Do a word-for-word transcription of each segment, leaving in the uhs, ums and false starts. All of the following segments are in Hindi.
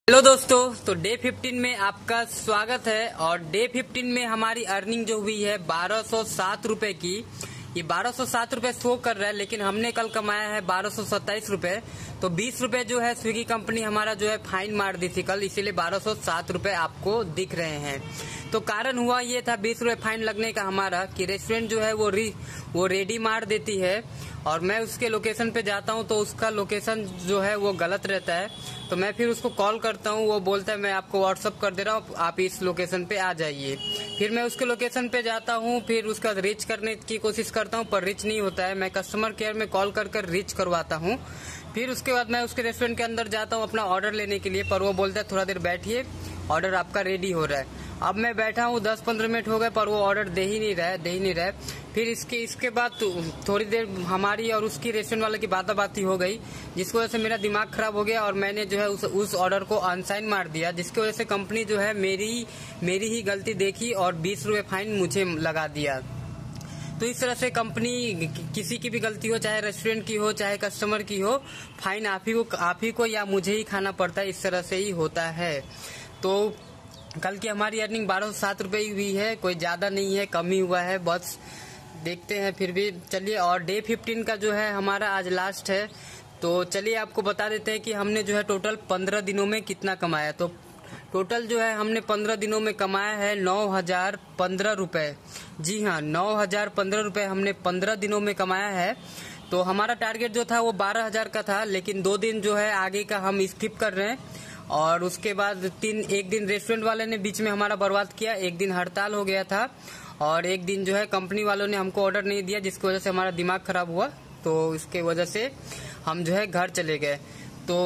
हेलो दोस्तों, तो डे फिफ्टीन में आपका स्वागत है। और डे फिफ्टीन में हमारी अर्निंग जो हुई है बारह सौ सात रुपए की। ये बारह सौ सात रुपए शो कर रहा है, लेकिन हमने कल कमाया है बारह सौ सत्ताईस रुपए। तो बीस रुपए जो है स्विगी कंपनी हमारा जो है फाइन मार दी थी कल, इसीलिए बारह सौ सात रुपए आपको दिख रहे हैं। तो कारण हुआ ये था बीस रुपए फाइन लगने का हमारा कि रेस्टोरेंट जो है वो री वो रेडी मार देती है, और मैं उसके लोकेशन पे जाता हूँ तो उसका लोकेशन जो है वो गलत रहता है। तो मैं फिर उसको कॉल करता हूँ, वो बोलता है मैं आपको व्हाट्सअप कर दे रहा हूँ, आप इस लोकेशन पे आ जाइए। फिर मैं उसके लोकेशन पे जाता हूँ, फिर उसका रीच करने की कोशिश करता हूँ पर रीच नहीं होता है। मैं कस्टमर केयर में कॉल कर कर रीच करवाता हूँ। फिर उसके बाद मैं उसके रेस्टोरेंट के अंदर जाता हूँ अपना ऑर्डर लेने के लिए, पर वो बोलता है थोड़ा देर बैठिए, ऑर्डर आपका रेडी हो रहा है। अब मैं बैठा हूँ, दस पंद्रह मिनट हो गए पर वो ऑर्डर दे ही नहीं रहा है दे ही नहीं रहा है फिर इसके इसके बाद थोड़ी देर हमारी और उसकी रेस्टोरेंट वाले की बाताबाती हो गई, जिसकी वजह से मेरा दिमाग खराब हो गया और मैंने जो है उस उस ऑर्डर को अनसाइन मार दिया, जिसकी वजह से कंपनी जो है मेरी मेरी ही गलती देखी और बीस रुपए फाइन मुझे लगा दिया। तो इस तरह से कंपनी किसी की भी गलती हो, चाहे रेस्टोरेंट की हो चाहे कस्टमर की हो, फाइन आप ही को आप ही को या मुझे ही खाना पड़ता है। इस तरह से ही होता है। तो कल की हमारी अर्निंग बारह सौ सात रुपए ही हुई है, कोई ज्यादा नहीं है, कम ही हुआ है बस। देखते हैं फिर भी, चलिए। और डे फिफ्टीन का जो है हमारा आज लास्ट है, तो चलिए आपको बता देते हैं कि हमने जो है टोटल पंद्रह दिनों में कितना कमाया। तो टोटल जो है हमने पंद्रह दिनों में कमाया है नौ हजार पंद्रह रुपए। जी हाँ, नौ हजार पंद्रह रुपए हमने पंद्रह दिनों में कमाया है। तो हमारा टारगेट जो था वो बारह हजार का था, लेकिन दो दिन जो है आगे का हम स्किप कर रहे हैं। और उसके बाद तीन एक दिन रेस्टोरेंट वाले ने बीच में हमारा बर्बाद किया, एक दिन हड़ताल हो गया था, और एक दिन जो है कंपनी वालों ने हमको ऑर्डर नहीं दिया, जिसकी वजह से हमारा दिमाग खराब हुआ। तो इसके वजह से हम जो है घर चले गए। तो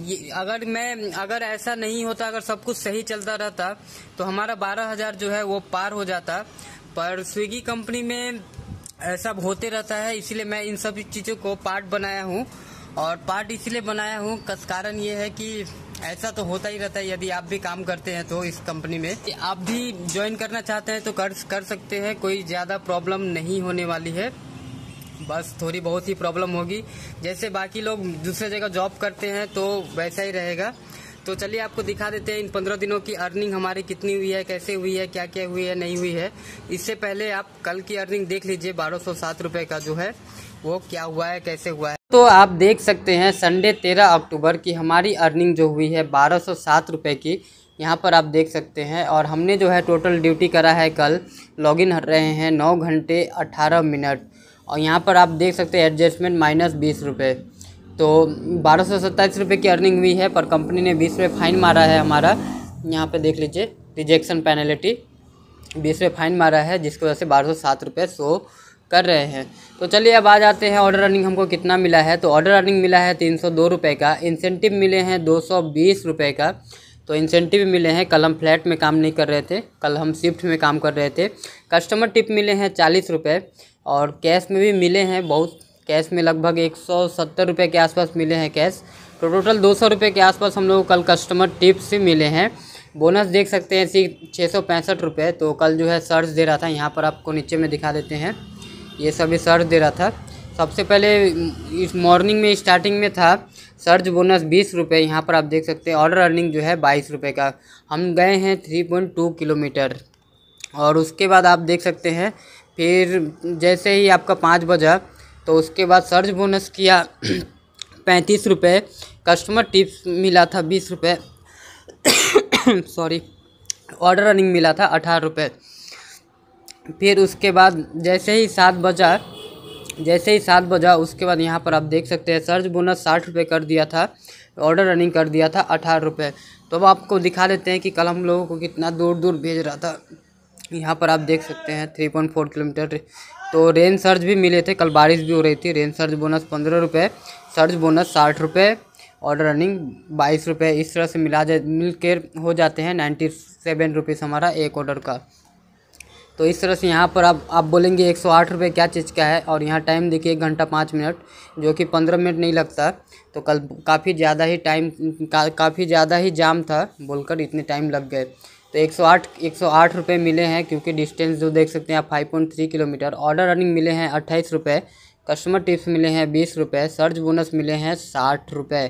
अगर मैं अगर ऐसा नहीं होता, अगर सब कुछ सही चलता रहता तो हमारा बारह हजार जो है वो पार हो जाता। पर स्विगी कंपनी में ऐसा होते रहता है, इसीलिए मैं इन सब चीजों को पार्ट बनाया हूँ। और पार्ट इसलिए बनाया हूँ, कारण ये है कि ऐसा तो होता ही रहता है। यदि आप भी काम करते हैं तो इस कंपनी में आप भी ज्वाइन करना चाहते हैं तो कर कर सकते हैं, कोई ज्यादा प्रॉब्लम नहीं होने वाली है। बस थोड़ी बहुत ही प्रॉब्लम होगी, जैसे बाकी लोग दूसरे जगह जॉब करते हैं तो वैसा ही रहेगा। तो चलिए आपको दिखा देते हैं इन पंद्रह दिनों की अर्निंग हमारी कितनी हुई है, कैसे हुई है, क्या क्या हुई है, नहीं हुई है। इससे पहले आप कल की अर्निंग देख लीजिए, बारह सौ सात रुपए का जो है वो क्या हुआ है, कैसे हुआ है। तो आप देख सकते हैं संडे तेरह अक्टूबर की हमारी अर्निंग जो हुई है बारह सौ सात रुपए की, यहाँ पर आप देख सकते हैं। और हमने जो है टोटल ड्यूटी करा है कल, लॉगिन रहे हैं नौ घंटे अठारह मिनट, और यहाँ पर आप देख सकते हैं एडजस्टमेंट माइनस बीस रुपये। तो बारह सौ सत्ताईस रुपये की अर्निंग हुई है, पर कंपनी ने बीस रुपये फाइन मारा है हमारा। यहाँ पे देख लीजिए, रिजेक्शन पेनल्टी बीस रुपये फाइन मारा है, जिसकी वजह से बारह सौ सात रुपये शो कर रहे हैं। तो चलिए अब आ जाते हैं ऑर्डर अर्निंग हमको कितना मिला है। तो ऑर्डर अर्निंग मिला है तीन सौ दो रुपये का, इंसेंटिव मिले हैं दो सौ बीस रुपये का। तो इंसेंटिव मिले हैं, कल हम फ्लैट में काम नहीं कर रहे थे, कल हम शिफ्ट में काम कर रहे थे। कस्टमर टिप मिले हैं चालीस रुपये, और कैश में भी मिले हैं बहुत, कैश में लगभग एक सौ सत्तर रुपये के आसपास मिले हैं कैश। तो टोटल दो सौ रुपये के आसपास हम लोग को कल कस्टमर टिप्स से मिले हैं। बोनस देख सकते हैं इसी छः सौ पैंसठ रुपये। तो कल जो है सर्च दे रहा था, यहाँ पर आपको नीचे में दिखा देते हैं, ये सभी सर्च दे रहा था। सबसे पहले इस मॉर्निंग में स्टार्टिंग में था सर्च बोनस बीस रुपये, यहाँ पर आप देख सकते हैं। ऑर्डर अर्निंग जो है बाईस रुपये का, हम गए हैं थ्री पॉइंट टू किलोमीटर। और उसके बाद आप देख सकते हैं फिर जैसे ही आपका पाँच बजा तो उसके बाद सर्च बोनस किया पैंतीस रुपये, कस्टमर टिप्स मिला था बीस रुपये सॉरी, ऑर्डर अर्निंग मिला था अठारह रुपये। फिर उसके बाद जैसे ही सात बजा जैसे ही सात बजा उसके बाद यहाँ पर आप देख सकते हैं सर्च बोनस साठ रुपये कर दिया था, ऑर्डर रनिंग कर दिया था अठारह रुपये। तो अब आपको दिखा देते हैं कि कल हम लोगों को कितना दूर दूर भेज रहा था। यहाँ पर आप देख सकते हैं थ्री पॉइंट फोर किलोमीटर। तो रेन सर्च भी मिले थे, कल बारिश भी हो रही थी। रेन सर्च बोनस पंद्रह रुपये, सर्च बोनस साठ रुपये, ऑर्डर रनिंग बाईस रुपये। इस तरह से मिला जा मिल के हो जाते हैं नाइन्टी सेवन रुपीज़ हमारा एक ऑर्डर का। तो इस तरह से यहाँ पर आप आप बोलेंगे एक सौ आठ रुपये क्या चीज़ का है, और यहाँ टाइम देखिए एक घंटा पाँच मिनट, जो कि पंद्रह मिनट नहीं लगता। तो कल काफ़ी ज़्यादा ही टाइम का, काफ़ी ज़्यादा ही जाम था बोलकर इतने टाइम लग गए। तो एक सौ आठ एक सौ आठ रुपये मिले हैं, क्योंकि डिस्टेंस जो देख सकते हैं आप five point three kilometre. Order earning मिले हैं अट्ठाईस रुपये, कस्टमर टिप्स मिले हैं बीस रुपये, सर्च बोनस मिले हैं साठ रुपये।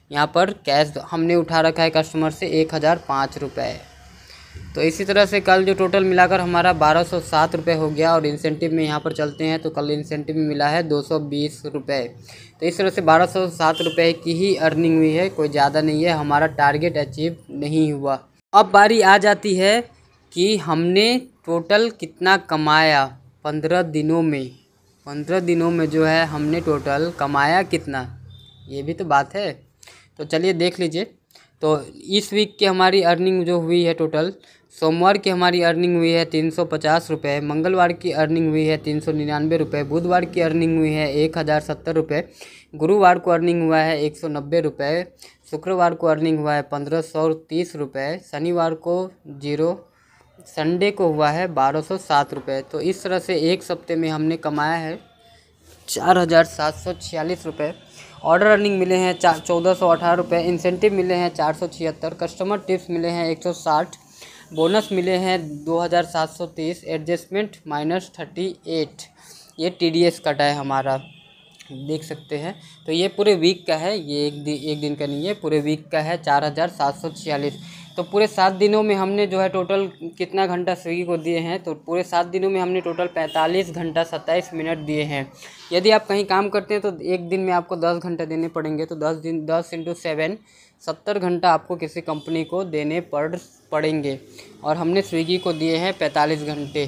यहाँ पर कैश हमने उठा रखा है कस्टमर से एक हज़ार पाँच रुपये। तो इसी तरह से कल जो टोटल मिलाकर हमारा बारह सौ सात रुपये हो गया। और इंसेंटिव में यहाँ पर चलते हैं तो कल इंसेंटिव में मिला है दो सौ बीस रुपये। तो इस तरह से बारह सौ सात रुपये की ही अर्निंग हुई है, कोई ज़्यादा नहीं है। हमारा टारगेट अचीव नहीं हुआ। अब बारी आ जाती है कि हमने टोटल कितना कमाया पंद्रह दिनों में। पंद्रह दिनों में जो है हमने टोटल कमाया कितना, ये भी तो बात है। तो चलिए देख लीजिए। तो इस वीक की हमारी अर्निंग जो हुई है टोटल, सोमवार की हमारी अर्निंग हुई है तीन सौ पचास रुपये, मंगलवार की अर्निंग हुई है तीन सौ निन्यानवे रुपये, बुधवार की अर्निंग हुई है एक हज़ार सत्तर रुपये, गुरुवार को अर्निंग हुआ है एक सौ नब्बे रुपये, शुक्रवार को अर्निंग हुआ है पंद्रह सौ तीस रुपये, शनिवार को जीरो, संडे को हुआ है बारह सौ सात रुपये। तो इस तरह से एक सप्ते में हमने कमाया है चार हज़ार सात सौ छियालीस रुपये। ऑर्डर अर्निंग मिले हैं चार चौदह सौ अठारह रुपये, इंसेंटिव मिले हैं चार सौ छिहत्तर, कस्टमर टिप्स मिले हैं एक सौ साठ, बोनस मिले हैं दो हज़ार सात सौ तीस, एडजस्टमेंट माइनस थर्टी एट, ये टी डी एस कटा है हमारा, देख सकते हैं। तो ये पूरे वीक का है, ये एक दिन एक दिन का नहीं है, पूरे वीक का है चार हज़ार सात सौ छियालीस। तो पूरे सात दिनों में हमने जो है टोटल कितना घंटा स्विगी को दिए हैं, तो पूरे सात दिनों में हमने टोटल पैंतालीस घंटा सत्ताईस मिनट दिए हैं। यदि आप कहीं काम करते हैं तो एक दिन में आपको दस घंटे देने पड़ेंगे। तो दस दिन दस इंटू सेवन सत्तर घंटा आपको किसी कंपनी को देने पड़ पड़ेंगे और हमने स्विगी को दिए हैं पैंतालीस घंटे।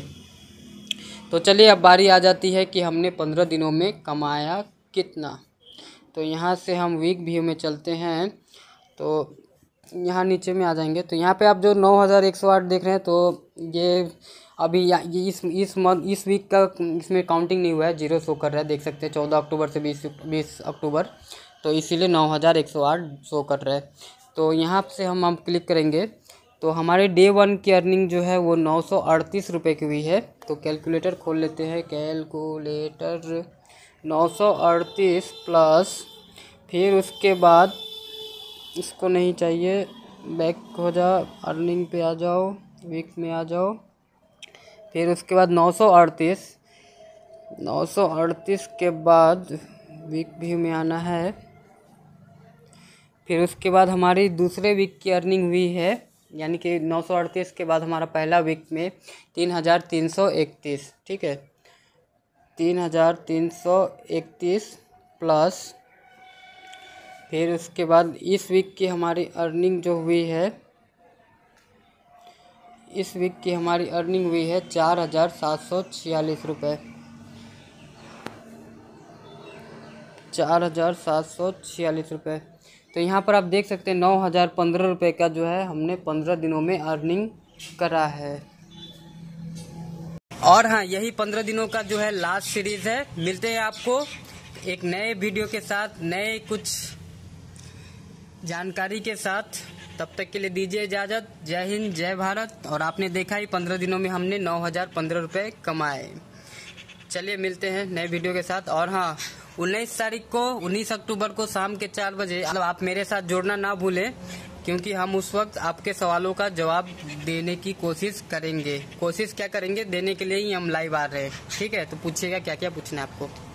तो चलिए अब बारी आ जाती है कि हमने पंद्रह दिनों में कमाया कितना। तो यहाँ से हम वीक व्यू में चलते हैं। तो यहाँ नीचे में आ जाएंगे तो यहाँ पे आप जो नौ हज़ार एक सौ आठ देख रहे हैं, तो ये अभी ये इस इस मंथ इस वीक का इसमें काउंटिंग नहीं हुआ है, जीरो शो कर रहा है, देख सकते हैं चौदह अक्टूबर से बीस बीस अक्टूबर, तो इसीलिए नौ हज़ार एक सौ आठ शो कर रहा है। तो यहाँ से हम हम क्लिक करेंगे तो हमारे डे वन की अर्निंग जो है वो नौ सौ अड़तीस रुपये की हुई है। तो कैलकुलेटर खोल लेते हैं, कैलकुलेटर नौ सौ अड़तीस प्लस, फिर उसके बाद इसको नहीं चाहिए, बैक हो जा, अर्निंग पे आ जाओ, वीक में आ जाओ, फिर उसके बाद नौ सौ अड़तीस नौ सौ अड़तीस के बाद वीक व्यू में आना है। फिर उसके बाद हमारी दूसरे वीक की अर्निंग हुई है, यानी कि नौ सौ अड़तीस के बाद हमारा पहला वीक में तीन हज़ार तीन सौ इकतीस, ठीक है, तीन हज़ार तीन सौ इकतीस प्लस, फिर उसके बाद इस वीक की हमारी अर्निंग जो हुई है, इस वीक की हमारी अर्निंग हुई है चार हज़ार सात सौ छियालीस रुपये, चार हज़ार सात सौ छियालीस रुपये। तो यहाँ पर आप देख सकते हैं नौ हज़ार पंद्रह रुपये का जो है हमने पंद्रह दिनों में अर्निंग करा है। और हाँ, यही पंद्रह दिनों का जो है लास्ट सीरीज है। मिलते हैं आपको एक नए वीडियो के साथ, नए कुछ जानकारी के साथ। तब तक के लिए दीजिए इजाज़त। जय हिंद, जय भारत। और आपने देखा ही पंद्रह दिनों में हमने नौ हज़ार पंद्रह रुपये कमाए। चलिए मिलते हैं नए वीडियो के साथ। और हाँ, उन्नीस तारीख को उन्नीस अक्टूबर को शाम के चार बजे मतलब आप मेरे साथ जुड़ना ना भूलें, क्योंकि हम उस वक्त आपके सवालों का जवाब देने की कोशिश करेंगे। कोशिश क्या करेंगे, देने के लिए ही हम लाइव आ रहे हैं, ठीक है। तो पूछिएगा क्या क्या पूछना है आपको।